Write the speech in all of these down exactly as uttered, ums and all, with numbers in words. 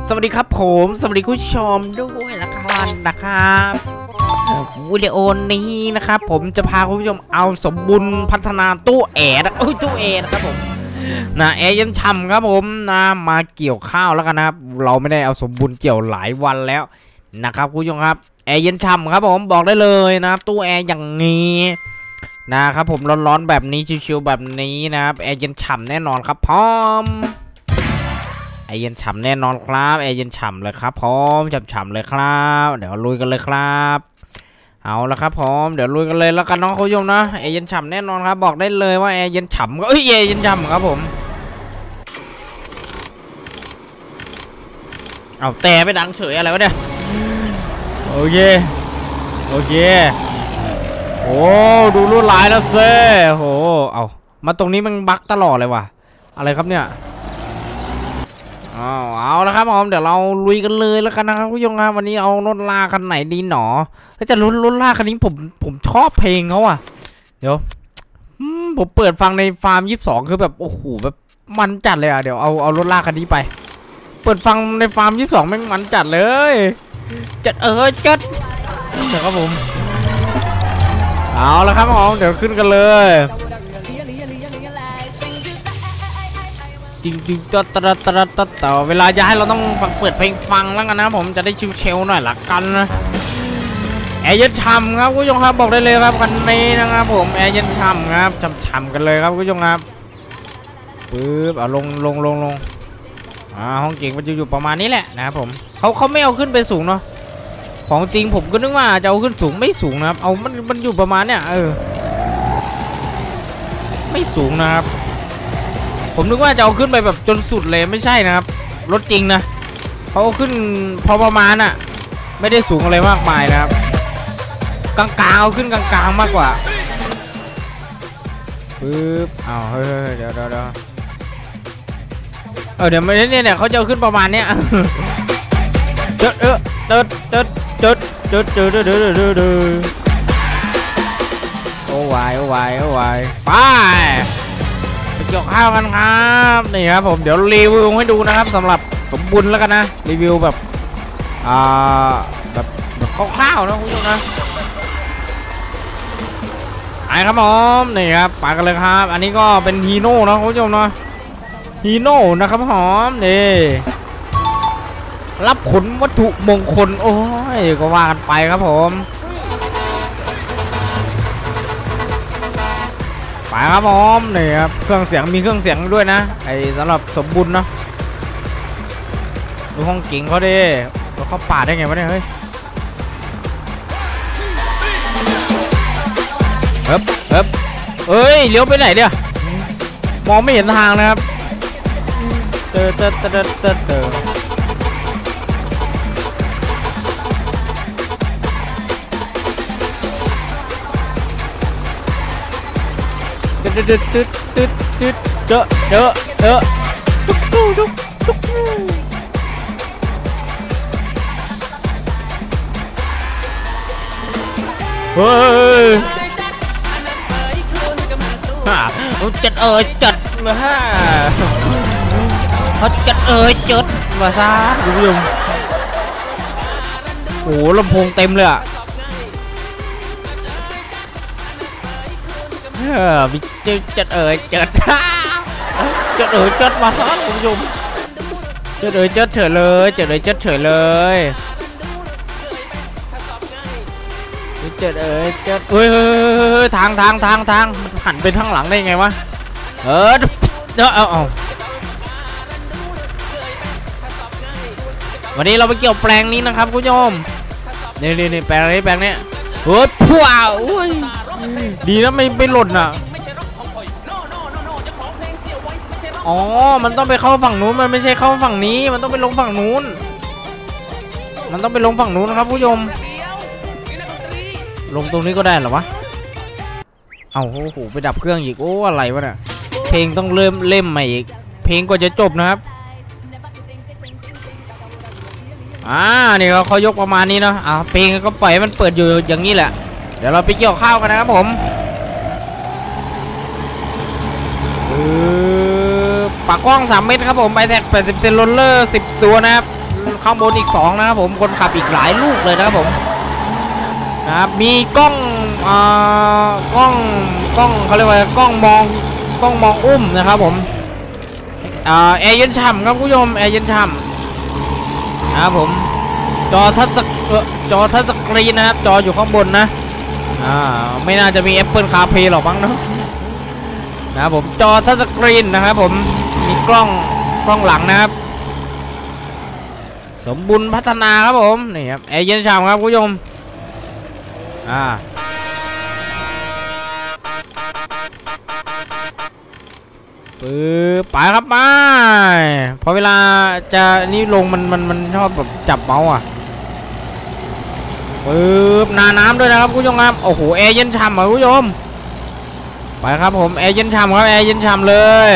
สวัสดีครับผมสวัสดีคุณผู้ชมด้วยนะครับนะครับวิดีโอนี้นะครับผมจะพาคุณผู้ชมเอาสมบุญพัฒนาตู้แอร์นะตู้แอร์นะครับผมนะแอร์ยันฉ่ำครับผมนะมาเกี่ยวข้าวแล้วกันนะครับเราไม่ได้เอาสมบุญเกี่ยวหลายวันแล้วนะครับคุณผู้ชมครับแอร์ยันฉ่ำครับผมบอกได้เลยนะครับตู้แอร์อย่างนี้นะครับผมร้อนๆแบบนี้ชิวๆแบบนี้นะครับแอร์ยันฉ่ำแน่นอนครับพร้อมแอร์เย็นฉ่ำแน่นอนครับแอร์เย็นฉ่ำเลยครับพร้อมฉ่ำๆเลยครับเดี๋ยวลุยกันเลยครับเอาละครับพร้อมเดี๋ยวลุยกันเลยแล้วกันน้องคุณผู้ชมนะแอร์เย็นฉ่ำแน่นอนครับบอกได้เลยว่าแอร์เย็นฉ่ำก็เอ้ยแอร์เย็นฉ่ำครับผมเอาแต่ไม่ดังเฉยอะไรวะเนี่ยโอเคโอเคโอ้ดูรุ่นลายแล้วเซ่โหเอามาตรงนี้มันบั๊กตลอดเลยว่ะอะไรครับเนี่ยเอาเอาแล้วครับผมเดี๋ยวเราลุยกันเลยแล้วกันนะครับคุณผู้ชมครับวันนี้เอารถลากคันไหนดีหนอแต่รถรถลากคันนี้ผมผมชอบเพลงเขาอ่ะเดี๋ยวผมเปิดฟังในฟาร์มยี่สิบสองคือแบบโอ้โหแบบมันจัดเลยอ่ะเดี๋ยวเอาเอารถลากคันนี้ไปเปิดฟังในฟาร์มยี่สิบสองแม่งมันจัดเลยจัดเออจัดเดี๋ยวครับผมเอาแล้วครับผมเดี๋ยวขึ้นกันเลยจริงๆตัดตัดตัดตัดต่อเวลาย้ายเราต้องฟังเปิดเพลงฟังแล้วกันนะผมจะได้ชิวๆหน่อยละกันนะแอร์เย็นฉ่ำครับคุณผู้ชมครับบอกได้เลยครับคันนี้นะครับผมแอร์เย็นฉ่ำครับฉ่ำๆกันเลยครับคุณผู้ชมครับปึ๊บเอาลงลงลงลงอ่าห้องเก่งมันจะอยู่ประมาณนี้แหละนะครับผมเขาเขาไม่เอาขึ้นไปสูงเนาะของจริงผมก็นึกว่าจะเอาขึ้นสูงไม่สูงนะครับเอามันมันอยู่ประมาณเนี้ยเออไม่สูงนะครับผมนึกว่าจะเอาขึ้นไปแบบจนสุดเลยไม่ใช่นะครับรถจริงนะเขาขึ้นพอประมาณน่ะไม่ได้สูงอะไรมากมายนะครับกลางๆเอาขึ้นกลางๆมากกว่าปึ๊บอ้าวเฮ้ยเดี๋ยวเดี๋ยวเดี๋ยวเออเดี๋ยวไม่เนี่ยเนี่ยเขาจะเอาขึ้นประมาณเนี้ยเจิดเออเจิดเจิดเจิดเจิดเจิดเจิดเจิดเจิดเจิดโอ้วายโอ้วายโอ้วายไปเกี่ยวข้าวกันครับนี่ครับผมเดี๋ยวรีวิวให้ดูนะครับสำหรับสมบุญแล้วกันนะรีวิวแบบอ่าแบบแบบคร่าวๆนะคุณผู้ชมนะไปครับผมนี่ครับไปกันเลยครับอันนี้ก็เป็นฮีโน่นะคุณผู้ชมนะฮีโน่นะครับหอมนี่รับขนวัตถุมงคลโอ้ยก็ว่ากันไปครับผมไปครับผมนี่ครับเครื่องเสียงมีเครื่องเสียงด้วยนะไอ้สำหรับสมบุญเนาะดูห้องเก่งเขาดิแล้วเขาป่าได้ไงวะเนี่ยเฮ้ยเฮ้ยเฮ้ยเอ้ยเลี้ยวไปไหนเนี่ยมองไม่เห็นทางนะครับเตอเตอเตอเตอเตอเตอตึ๊ดตึ๊ดตึ๊ดตึ๊ดตึ๊ดเจอเจอเจอตุ๊กตุ๊กตุ๊กตุ๊กเฮ้ยฮ่าจัดเอ๋ยจัดมาฮ่าเขาจัดเอ๋ยจัดมาซะดูดิโอ้ลำโพงเต็มเลยอ่ะเออมีจัดเอ๋ยจัดจัดเอ๋ยจัดมาครับคุณผู้ชมจัดเอ๋ยจัดเฉยเลยจัดเอ๋ยจัดเฉยเลยจัดเอ๋ยจัดเฮ้ยทางทางทางทางหันไปข้างหลังได้ไงวะเออเอาเอาเอาวันนี้เราไปเกี่ยวแปลงนี้นะครับคุณผู้ชมนี่นี่นี่แปลงนี้แปลงนี้เฮ้ยผัวอุ้ยดีนะไม่ไม่หล่นอ่ะอ๋อมันต้องไปเข้าฝั่งนู้นมันไม่ใช่เข้าฝั่งนี้มันต้องไปลงฝั่งนู้นมันต้องไปลงฝั่งนู้นครับผู้ชมลงตรงนี้ก็ได้เหรอวะเอาโอ้โหไปดับเครื่องอีกโอ้อะไรวะเนี่ยเพลงต้องเริ่มเล่มใหม่อีกเพลงกว่าจะจบนะครับอ่านี่เขาเขายกประมาณนี้เนาะอ่าเพลงก็ปล่อยมันเปิดอยู่อย่างนี้แหละเดี๋ยวเราไปเกี่ยวข้าวกันนะครับผมปากกล้องสามเมตรครับผมไบแท็กแปดสิบเซนโรลเลอร์สิบตัวนะครับข้างบนอีกสองนะครับผมคนขับอีกหลายลูกเลยนะครับผมนะครับมีกล้องอ่ากล้องกล้องเขาเรียกว่ากล้องมองกล้องมองอุ้มนะครับผมอ่าแอร์เย็นฉ่ำครับคุณผู้ชมแอร์เย็นฉ่ำนะครับผมจอทัชสจอทัชสกรีนนะครับจออยู่ข้างบนนะอ่าไม่น่าจะมี Apple CarPlay หรอกมั้งเนาะนะครับผมจอทัชสกรีนนะครับผมมีกล้องกล้องหลังนะครับสมบูรณ์พัฒนาครับผมนี่ครับแอร์เย็นฉ่ำครับคุณผู้ชมอ่าปื๊บไปครับไปพอเวลาจะนี่ลงมันมันมันชอบแบบจับเมาส์อ่ะปื๊บหน้าน้ำด้วยนะครับคุณผู้ชมครับโอ้โหแอร์เย็นฉ่ำอ่ะคุณผู้ชมไปครับผมแอร์เย็นฉ่ำครับแอร์เย็นฉ่ำเลย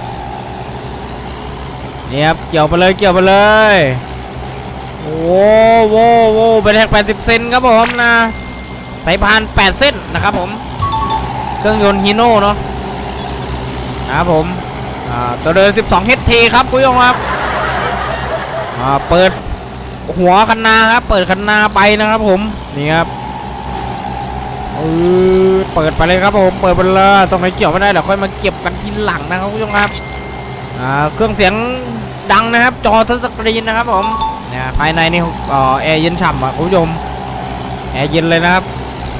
นี่ครับเกี่ยวไปเลยเกี่ยวไปเลยโอ้โหโว้เป็นแท็กแปดสิบเซนครับผมนะสายพานแปดเส้นนะครับผมเครื่องยนต์ฮีโน่เนาะนะครับผมอ่าตัวเดินสิบสอง เอช ที ครับคุณผู้ชมครับอ่าเปิดหัวคันนาครับเปิดคันนาไปนะครับผมนี่ครับเออเปิดไปเลยครับผมเปิดไปเลยตรงไหนเกี่ยวไม่ได้เดี๋ยวค่อยมาเก็บกันทีหลังนะครับคุณผู้ชมครับอ่าเครื่องเสียงดังนะครับจอทัชสกรีนนะครับผมเนี่ยภายในนี่เอ่อแอร์เย็นฉ่ำอ่ะคุณผู้ชมแอร์เย็นเลยนะครับ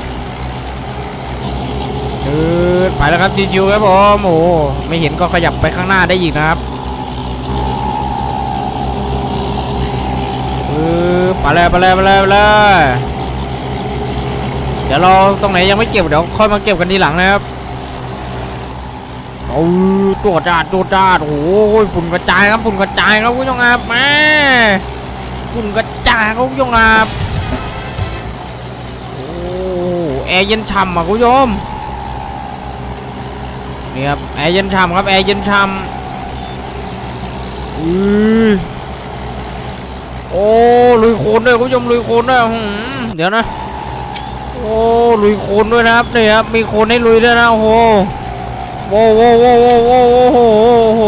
อือไปแล้วครับชิวๆครับผมโอ้ไม่เห็นก็ขยับไปข้างหน้าได้อีกนะครับอือไปเลยไปเลยไปเลยไปเลยเดี๋ยวเราตรงไหนยังไม่เก็บเดี๋ยวค่อยมาเก็บกันทีหลังนะครับโอ้ตัวจ้าตัวจ้าโอ้ยฝุ่นกระจายครับฝุ่นกระจายครับคุณผู้ชมครับแม่ฝุ่นกระจายครับคุณผู้ชมครับโอ้แอร์เย็นฉ่ำอ่ะคุณผู้ชมนี่ครับแอร์เย็นฉ่ำครับแอร์เย็นฉ่ำอือโอ้ลุยโคลนด้วยคุณผู้ชมลุยโคลนด้วยเดี๋ยวนะโอ้ลุยโคลนด้วยนะครับนี่ครับมีโคลนให้ลุยด้วยนะโอ้โหโว้โว้โว้โว้โว้โว้โห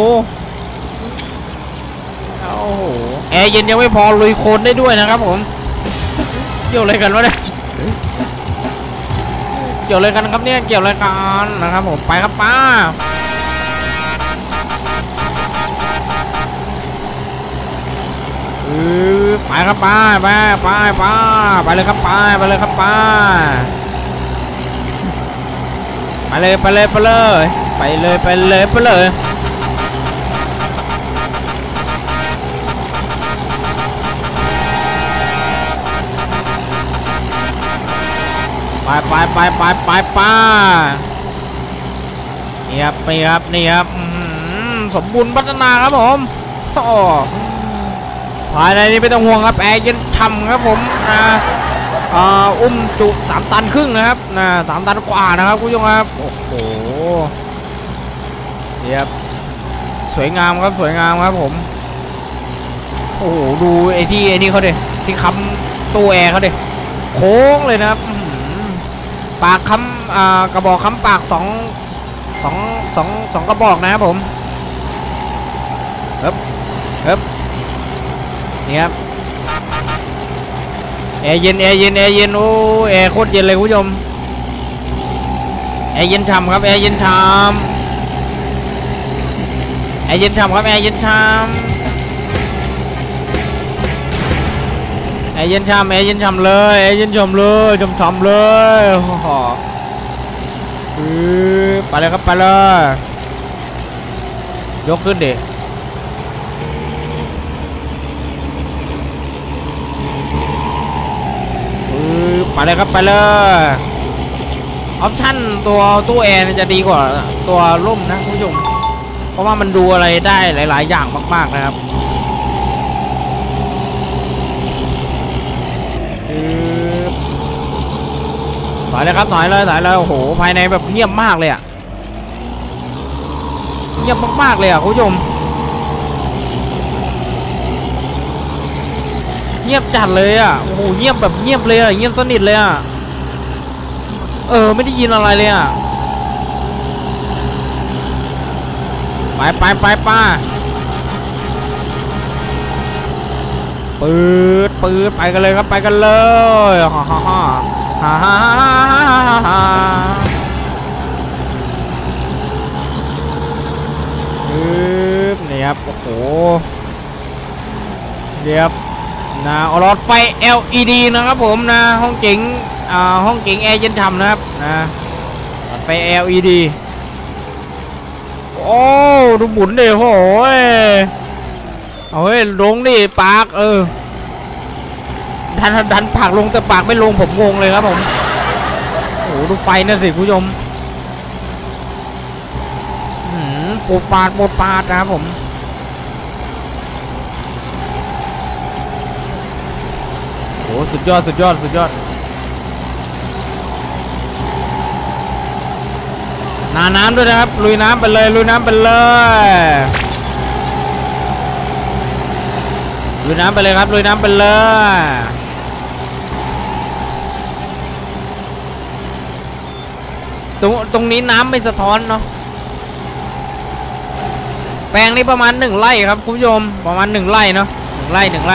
โอ้โหแอร์เย็นยังไม่พอลุยโคลนได้ด้วยนะครับผมเกี่ยวอะไรกันวะเนี่ยเกี่ยวอะไรกันครับเนี่ยเกี่ยวอะไรกันนะครับผมไปครับป้าเออไปครับป้าไปไปป้าไปเลยครับป้าไปเลยครับป้าไปเลยไปเลยไปเลยไปเลยไปเลยไปเลยไปไปไปไปไปไปนี่ครับนี่ครับนี่ครับสมบูรณ์พัฒนาครับผมโอ้ภายในนี้ไม่ต้องห่วงครับแอร์เย็นฉ่ำครับผมนะอุ้มจุสามตันครึ่งนะครับนะสามตันกว่านะครับคุณผู้ชมครับโอ้โหนี่ครับสวยงามครับสวยงามครับผมโอ้โหดูไอ้ที่ไอ้นี่เขาดิที่ค้ำตู้แอร์เขาดิโค้งเลยนะครับปากค้ำอ่ากระบอกค้ำปากสองสองสองสองกระบอกนะครับผมเฮ้ยเฮ้ยนี่ครับแอร์เย็นแอร์เย็นแอร์เย็นโอ้แอร์โคตรเย็นเลยคุณผู้ชมแอร์เย็นฉ่ำครับแอร์เย็นฉ่ำแอร์เย็นฉ่ำครับแอร์เย็นฉ่ำแอร์เย็นฉ่ำแอร์เย็นฉ่ำเลยแอร์เย็นฉ่ำเลยฉ่ำฉ่ำเลยโอ้โหไปเลยครับไปเลยยกขึ้นดิไปเลยครับไปเลยออปชั่นตัวตู้แอร์จะดีกว่าตัวร่มนะคุณผู้ชมเพราะว่ามันดูอะไรได้หลายๆอย่างมากๆนะครับถอยเลยครับถอยเลยถอยเลยโอ้โหภายในแบบเงียบมากเลยอ่ะเงียบมากๆเลยอ่ะคุณผู้ชมเงียบจัดเลยอ่ะโอ้โหเงียบแบบเงียบเลยอ่ะเงียบสนิทเลยอ่ะเออไม่ได้ยินอะไรเลยอ่ะไปไปไปป้าปืดปืดไปกันเลยครับไปกันเลยฮ่าฮ่าฮ่าฮ่าฮ่าฮ่าปึ๊บนี่ครับโอ้โหเรียบนะหลอดไฟ แอล อี ดี นะครับผมนะห้องเก๋งอ่าห้องเก๋งแอร์เย็นฉ่ำนะครับนะหลอดไฟ แอล อี ดี โอ้ดูหมุนดิโอ้ยเอาเฮ้ยลงดิปากเออดันดันปากลงแต่ปากไม่ลงผมงงเลยครับผมโอ้ดูไฟนั่นสิผู้ชมหืมปูปาดปูปาดนะครับผมโอ้สุดยอดสุดยอดสุดยอดนาน้ำด้วยนะครับลุยน้ำไปเลยลุยน้ำไปเลยลุยน้ำไปเลยครับลุยน้ำไปเลยตรงตรงนี้น้ำไม่สะท้อนเนาะแปลงนี้ประมาณหนึ่งไร่ครับคุณผู้ชมประมาณหนึ่งไร่เนาะหนึ่งไร่หนึ่งไร่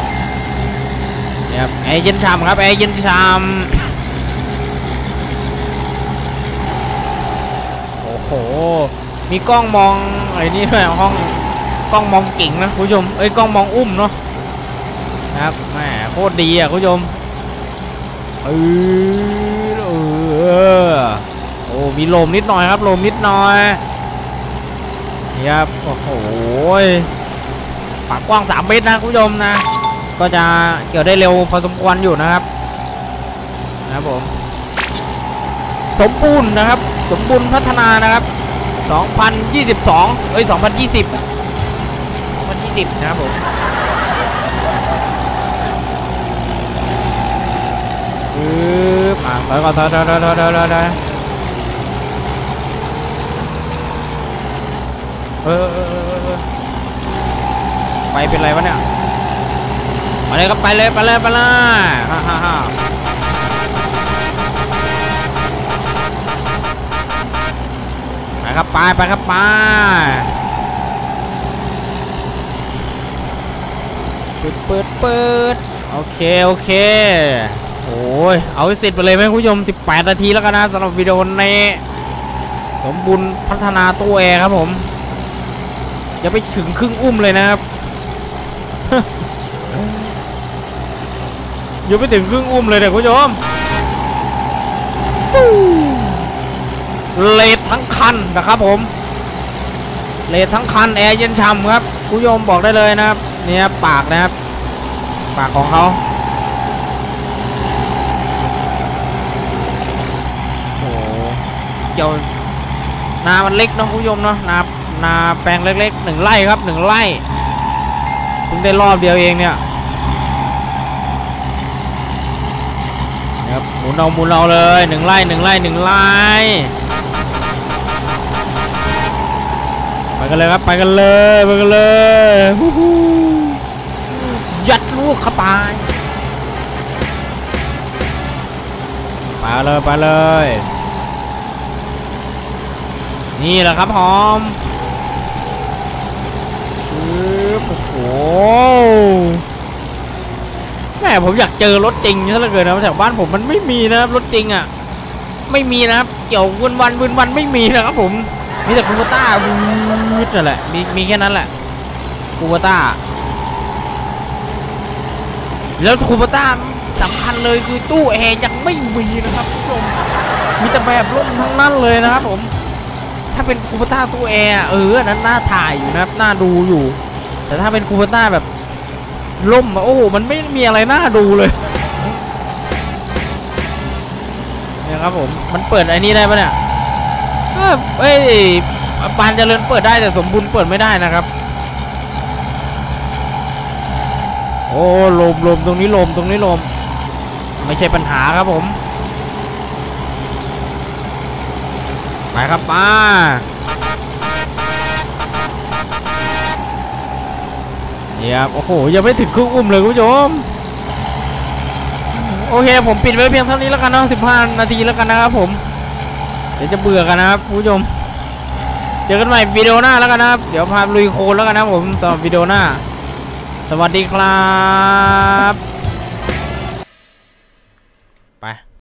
เนี่ยครับแอร์เย็นฉ่ำครับแอร์เย็นฉ่ำโอ้โหมีกล้องมองอะไรนี่ด้วยห้องกล้องมองกิ่งนะคุณผู้ชมเอ้ยกล้องมองอุ้มเนาะนะครับแหมโคตรดีอ่ะคุณผู้ชมเออเออโอ้มีลมนิดหน่อยครับลมนิดหน่อยนี่ครับโอ้โหปากกว้างสามเมตรนะคุณผู้ชมนะก็จะเกี่ยวได้เร็วพอสมควรอยู่นะครับนะครับผมสมบูรณ์นะครับสมบูรณ์พัฒนานะครับสองพันยี่สิบสองเอ้ยสองพันยี่สิบสองพันยี่สิบนะครับผมปึ๊บอ่ะถอยก่อนถอยถอยถอยถอยถอยถอยถอยเออไปเป็นไรวะเนี่ยไปเลยครับไปเลยไปเลยไปเลยฮ่าฮ่าฮ่าไปครับไปไปครับไปเปิดเปิดเปิดโอเคโอเคโอ้ยเอาให้เสร็จไปเลยไหมคุณผู้ชมสิบแปดนาทีแล้วกันนะสำหรับวิดีโอนี้สมบูรณ์พัฒนาตู้แอร์ครับผมอย่าไปถึงครึ่งอุ้มเลยนะครับอย่าไปถึงครึ่งอุ้มเลยเด็กคุณผู้ชมเลททั้งคันนะครับผมเลททั้งคันแอร์เย็นฉ่ำครับคุณผู้ชมบอกได้เลยนะครับเนี่ยปากนะครับปากของเขาโอ้เกี่ยวนามันเล็กเนาะคุณผู้ชมเนาะนานาแปลงเล็กๆหนึ่งไร่ครับหนึ่งไร่เพิ่งได้รอบเดียวเองเนี่ยครับหมุนเอาหมุนเอาเลยหนึ่งไร่หนึ่งไร่หนึ่งไร่ไปกันเลยครับไปกันเลยไปกันเลยยัดลูกเข้าไปไปเลยไปเลยนี่แหละครับหอมโอ้โหแม่ผมอยากเจอรถจริงซะเหลือเกินนะแถวบ้านผมมันไม่มีนะครับรถจริงอ่ะไม่มีนะครับเกี่ยววันวันวันวันไม่มีนะครับผมมีแต่คูเปต้าวูดนั่นแหละมีมีแค่นั้นแหละคูเปต้าแล้วคูเปต้าสำคัญเลยคือตู้แอร์ยังไม่มีนะครับผู้ชมมีแต่แบบร่มทั้งนั้นเลยนะครับผมถ้าเป็นคูเปต้าตู้แอร์เออนั้นน่าถ่ายอยู่นะครับน่าดูอยู่แต่ถ้าเป็นคูเปต้าแบบล่มโอ้โหมันไม่มีอะไรน่าดูเลยเนี่ยครับผมมันเปิดไอ้นี่ได้ปะเนี่ยเอ้ยปานเจริญเปิดได้แต่สมบูรณ์เปิดไม่ได้นะครับโอ้ลมลมตรงนี้ลมตรงนี้ลมไม่ใช่ปัญหาครับผมไปครับป้าเนี่ยโอ้โหยังไม่ถึงครึ่งอุ้มเลยคุณผู้ชมโอเคผมปิดไว้เพียงเท่านี้แล้วกันนะสิบห้านาทีแล้วกันนะครับผมเดี๋ยวจะเบื่อกันนะครับคุณผู้ชมเจอกันใหม่วิดีโอหน้าแล้วกันนะครับเดี๋ยวพาลุยโคลนแล้วกันนะผมต่อวิดีโอหน้าสวัสดีครับไป